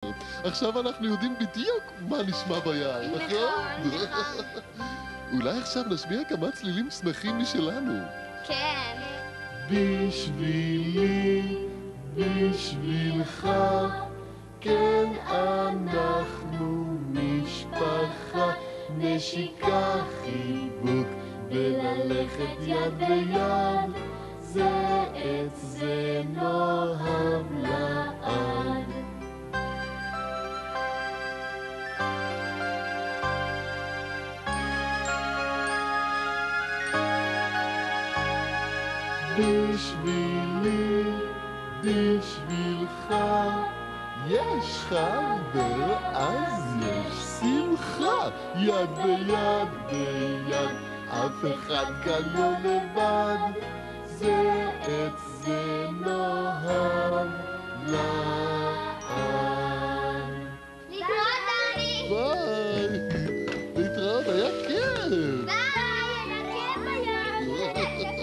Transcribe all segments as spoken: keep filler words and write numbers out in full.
עכשיו אנחנו יודעים בדיוק מה נשמע ביער, נכון? נכון. אולי עכשיו נשמיע כמה צלילים שמחים משלנו. כן. בשבילי, בשבילך, כן אנחנו משפחה, נשיקה, חיבוק וללכת יד ביד, זה את זה נאהב לעד. בשבילי, בשבילך, יש חבר אז יש שמחה, יד ביד ביד, אף אחד כאן לא לבד, זה את זה נאהב לעד. להתראות, דני! ביי! להתראות, היה כיף! ביי! היה כיף היום!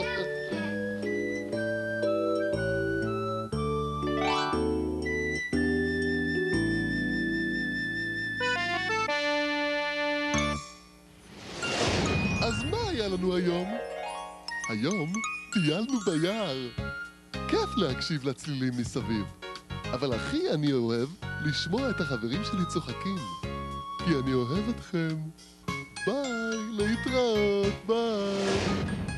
אז מה היה לנו היום? היום טיילנו ביער. כיף להקשיב לצלילים מסביב. אבל הכי אני אוהב לשמוע את החברים שלי צוחקים. כי אני אוהב אתכם. ביי, להתראות, ביי.